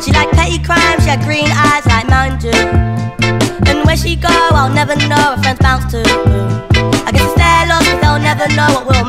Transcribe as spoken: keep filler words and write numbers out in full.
She liked petty crime, she had green eyes like Mountain Dew. And where she go, I'll never know, her friends bounce too. I guess if they're lost, but they'll never know what we'll